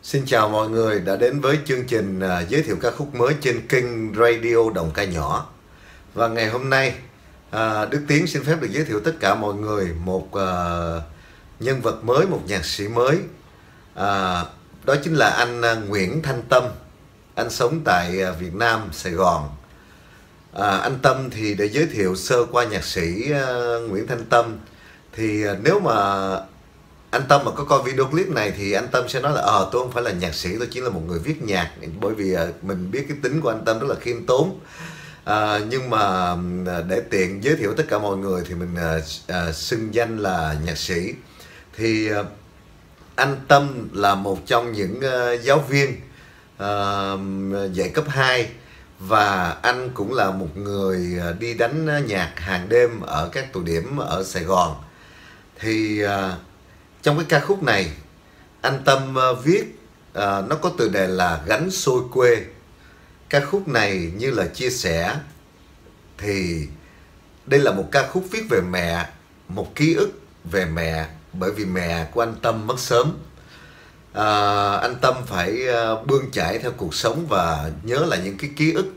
Xin chào mọi người đã đến với chương trình giới thiệu ca khúc mới trên kênh Radio Đồng Ca Nhỏ. Và ngày hôm nay Đức Tiến xin phép được giới thiệu tất cả mọi người một nhân vật mới, một nhạc sĩ mới. Đó chính là anh Nguyễn Thanh Tâm. Anh sống tại Việt Nam, Sài Gòn. Anh Tâm thì để giới thiệu sơ qua nhạc sĩ Nguyễn Thanh Tâm, thì nếu mà anh Tâm mà có coi video clip này thì anh Tâm sẽ nói là tôi không phải là nhạc sĩ, tôi chỉ là một người viết nhạc. Bởi vì mình biết cái tính của anh Tâm rất là khiêm tốn. Nhưng mà để tiện giới thiệu tất cả mọi người thì mình xưng danh là nhạc sĩ. Thì anh Tâm là một trong những giáo viên dạy cấp 2. Và anh cũng là một người đi đánh nhạc hàng đêm ở các tụ điểm ở Sài Gòn. Thì trong cái ca khúc này anh Tâm viết nó có tựa đề là Gánh Xôi Quê. Ca khúc này như là chia sẻ, thì đây là một ca khúc viết về mẹ, một ký ức về mẹ, bởi vì mẹ của anh Tâm mất sớm. Anh Tâm phải bươn chải theo cuộc sống và nhớ lại những cái ký ức,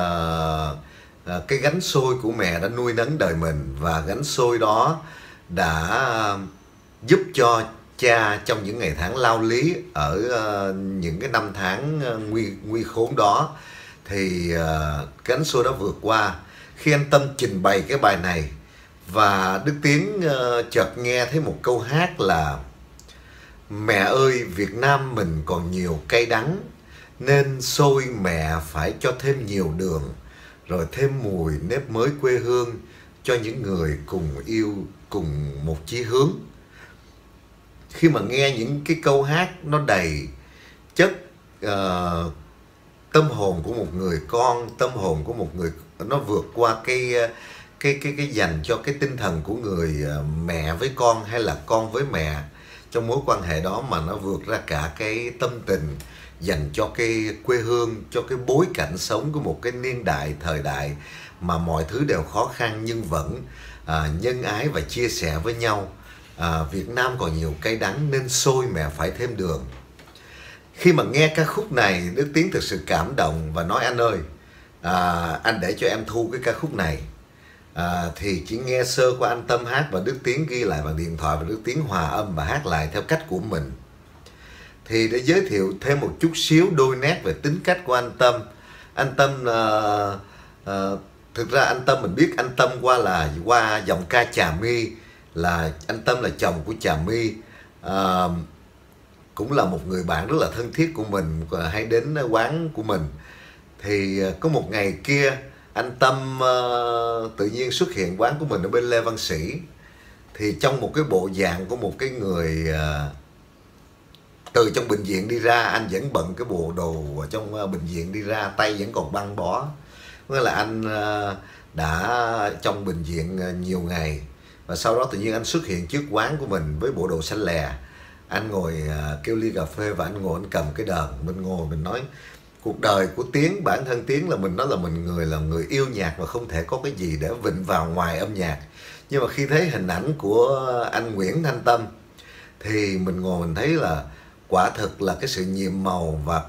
cái gánh xôi của mẹ đã nuôi nấng đời mình. Và gánh xôi đó đã giúp cho cha trong những ngày tháng lao lý ở những cái năm tháng nguy khốn đó, thì gánh xôi đó vượt qua. Khi anh Tâm trình bày cái bài này, và Đức Tiến chợt nghe thấy một câu hát là: mẹ ơi, Việt Nam mình còn nhiều cay đắng, nên xôi mẹ phải cho thêm nhiều đường, rồi thêm mùi nếp mới quê hương, cho những người cùng yêu cùng một chí hướng. Khi mà nghe những cái câu hát nó đầy chất tâm hồn của một người con, tâm hồn của một người, nó vượt qua cái dành cho cái tinh thần của người mẹ với con, hay là con với mẹ trong mối quan hệ đó, mà nó vượt ra cả cái tâm tình dành cho cái quê hương, cho cái bối cảnh sống của một cái niên đại, thời đại mà mọi thứ đều khó khăn nhưng vẫn nhân ái và chia sẻ với nhau. Việt Nam còn nhiều cay đắng nên xôi mẹ phải thêm đường. Khi mà nghe ca khúc này, Đức Tiến thực sự cảm động và nói: anh ơi, anh để cho em thu cái ca khúc này. Thì chỉ nghe sơ qua anh Tâm hát, và Đức Tiến ghi lại bằng điện thoại, và Đức Tiến hòa âm và hát lại theo cách của mình. Thì để giới thiệu thêm một chút xíu đôi nét về tính cách của anh Tâm. Anh Tâm thực ra anh Tâm, mình biết anh Tâm qua giọng ca Trà My, là anh Tâm là chồng của Trà My, cũng là một người bạn rất là thân thiết của mình, hay đến quán của mình. Thì có một ngày kia anh Tâm tự nhiên xuất hiện quán của mình ở bên Lê Văn Sĩ. Thì trong một cái bộ dạng của một cái người từ trong bệnh viện đi ra, anh vẫn bận cái bộ đồ trong bệnh viện đi ra, tay vẫn còn băng bó. Nghĩa là anh đã trong bệnh viện nhiều ngày, và sau đó tự nhiên anh xuất hiện trước quán của mình với bộ đồ xanh lè. Anh ngồi kêu ly cà phê, và anh ngồi anh cầm cái đờn, mình ngồi mình nói cuộc đời của Tiến, bản thân Tiến là mình nói là mình là người yêu nhạc và không thể có cái gì để vịnh vào ngoài âm nhạc. Nhưng mà khi thấy hình ảnh của anh Nguyễn Thanh Tâm thì mình ngồi mình thấy là quả thực là cái sự nhiệm màu và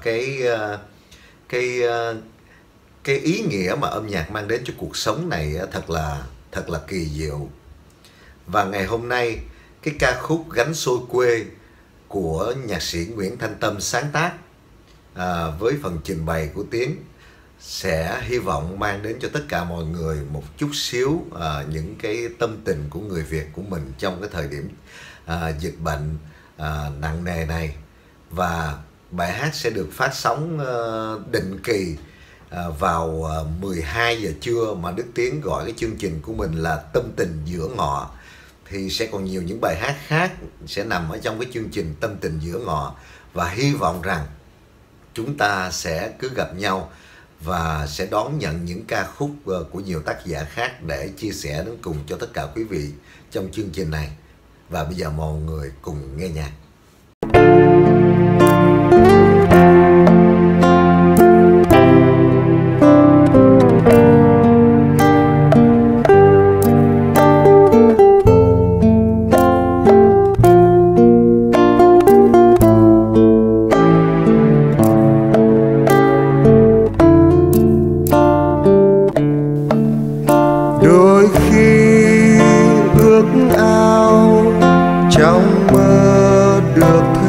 cái ý nghĩa mà âm nhạc mang đến cho cuộc sống này thật là kỳ diệu. Và ngày hôm nay cái ca khúc Gánh Xôi Quê của nhạc sĩ Nguyễn Thanh Tâm sáng tác với phần trình bày của Tiến sẽ hy vọng mang đến cho tất cả mọi người một chút xíu những cái tâm tình của người Việt của mình trong cái thời điểm dịch bệnh nặng nề này. Và bài hát sẽ được phát sóng định kỳ vào 12 giờ trưa, mà Đức Tiến gọi cái chương trình của mình là Tâm Tình Giữa Ngọ. Thì sẽ còn nhiều những bài hát khác sẽ nằm ở trong cái chương trình Tâm Tình Giữa Ngọ. Và hy vọng rằng chúng ta sẽ cứ gặp nhau và sẽ đón nhận những ca khúc của nhiều tác giả khác để chia sẻ đến cùng cho tất cả quý vị trong chương trình này. Và bây giờ mọi người cùng nghe nhạc.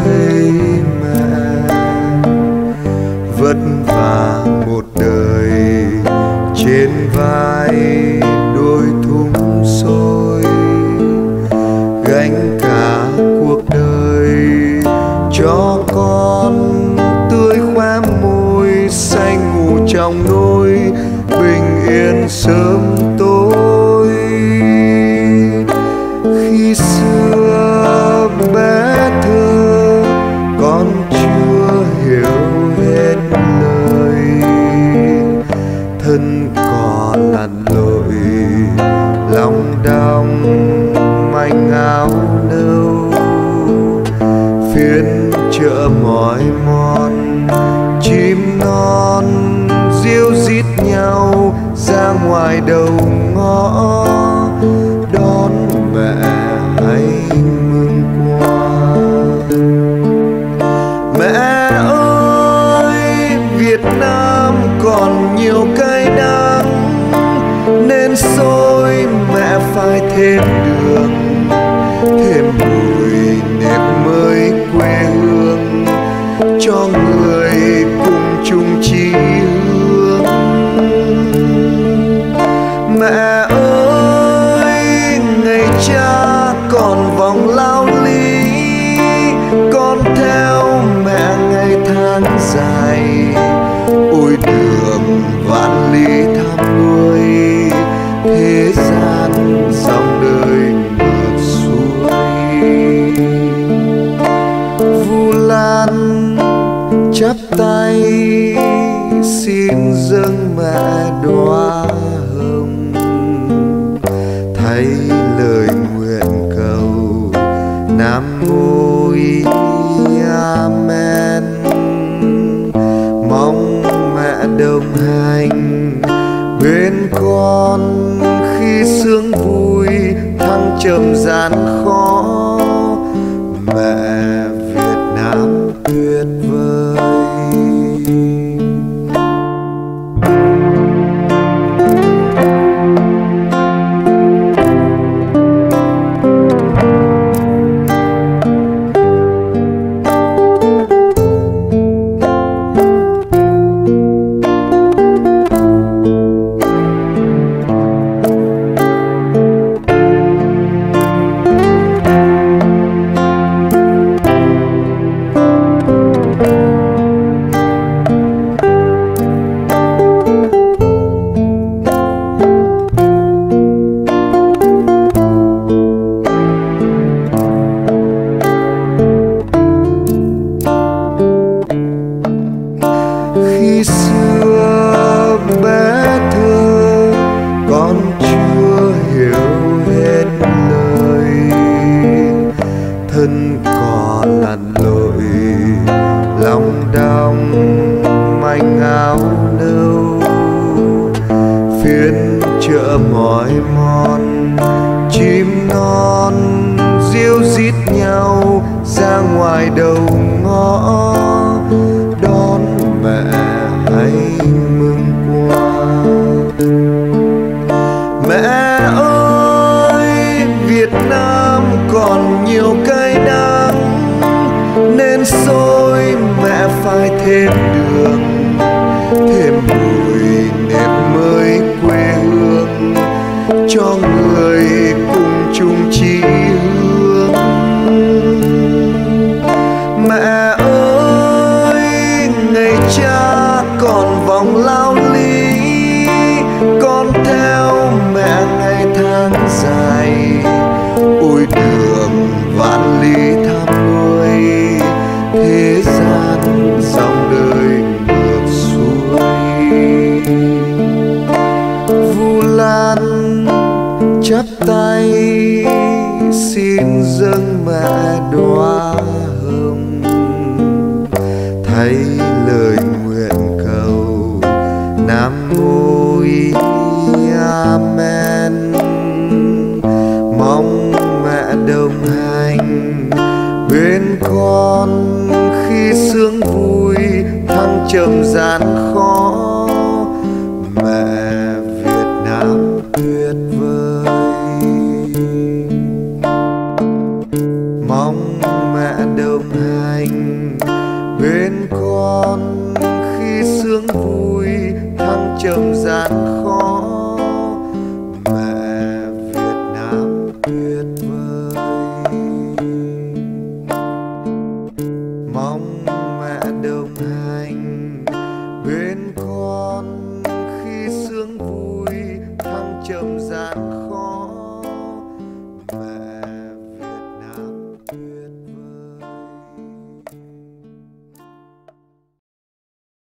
ơi mẹ, vất vả một đời trên vai đôi thúng xôi, gánh cả cuộc đời cho con tươi khóe môi xanh ngủ trong nôi bình yên sớm tối. Khi xưa bé thơ con chưa hiểu hết lời, thân cỏ lặn lội lòng đong manh áo nâu, phiên chợ mỏi mòn chim non ríu rít nhau ra ngoài đầu ngõ đón mẹ hay mừng qua. Mẹ ơi Việt Nam còn nhiều cay đắng, nên xôi mẹ phải thêm đường, thêm mùi nếp mới quê hương cho người cùng chung chí hướng. Mẹ ơi ngày cha còn vòng lao lý, con theo mẹ ngày tháng dài, ôi đường vạn ly thăm nuôi, thế gian dòng đời ngược xuôi. Vu Lan chắp tay xin dâng mẹ đóa hồng, thay lời nguyện cầu Nam Mô Amen. Mong mẹ đồng hành bên con khi sướng vui thăng trầm gian khó. Mẹ Việt Nam tuyệt vời. Khi xưa bé thơ con chưa hiểu hết lời, thân cỏ lặn lội lòng đong manh áo nâu, phiên chợ mỏi mòn chim non ríu rít nhau ra ngoài đầu ngõ đón mẹ hay mừng qua. Mẹ ơi Việt Nam còn nhiều cay đắng, nên xôi mẹ phải thêm đường, thêm mùi nếp mới quê hương cho người cùng chung chí hướng. Mẹ ơi ngày cha còn vòng lao lý, con theo mẹ ngày tháng dài, ôi đường vạn ly thăm nuôi, thế gian dòng đời ngược xuôi. Vu Lan chắp tay xin dâng mẹ đóa hồng, thay lời nguyện cầu Nam Mô Amen. Mong mẹ đồng hành bên con khi sướng vui thăng trầm gian khó.